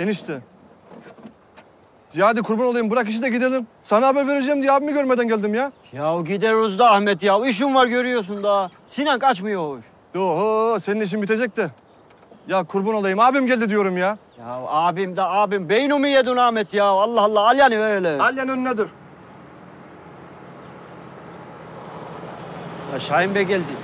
Enişte. Ya hadi kurban olayım bırak işi de gidelim. Sana haber vereceğim diye abimi görmeden geldim ya. Ya gideriz da Ahmet ya. İşin var görüyorsun da. Sinan kaçmıyor. Oho senin işin bitecek de. Ya kurban olayım abim geldi diyorum ya. Ya abim de abim. Beynimi yedin Ahmet ya. Allah Allah. Al yani ver hele. Alyan önüne dur. Ya Şahin Bey geldi.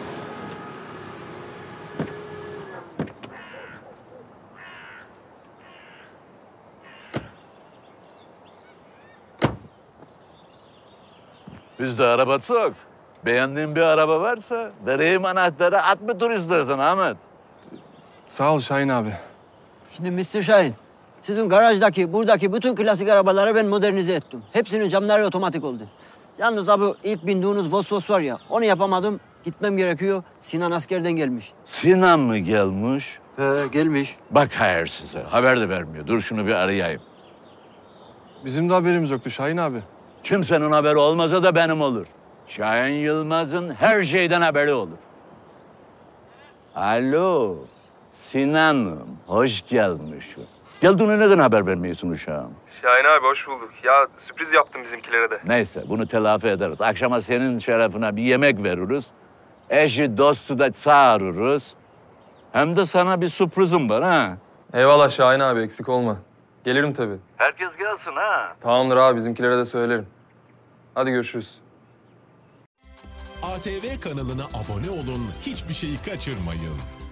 Bizde araba çok. Beğendiğin bir araba varsa vereyim anahtarı, at mı tur istersen Ahmet? Sağ ol Şahin abi. Şimdi Mr. Şahin. Sizin garajdaki, buradaki bütün klasik arabaları ben modernize ettim. Hepsinin camları otomatik oldu. Yalnız abi ilk bindiğiniz Vosvos var ya, onu yapamadım. Gitmem gerekiyor. Sinan askerden gelmiş. Sinan mı gelmiş? Gelmiş. Bak hayır size, haber de vermiyor. Dur şunu bir arayayım. Bizim de haberimiz yoktu Şahin abi. Kimsenin haberi olmasa da benim olur. Şahin Yılmaz'ın her şeyden haberi olur. Alo, Sinan'ım, hoş gelmişsin. Geldiğine neden haber vermiyorsun uşağım? Şahin abi hoş bulduk. Ya sürpriz yaptım bizimkilere de. Neyse, bunu telafi ederiz. Akşama senin şerefine bir yemek veririz. Eşi, dostu da çağırırız. Hem de sana bir sürprizim var ha. Eyvallah Şahin abi eksik olma. Gelirim tabii. Herkes gelsin ha. Tamamdır abi bizimkilere de söylerim. Hadi görüşürüz. ATV kanalına abone olun, hiçbir şeyi kaçırmayın.